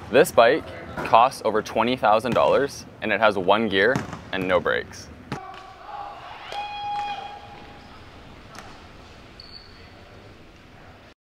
This bike costs over $20,000 and it has one gear and no brakes.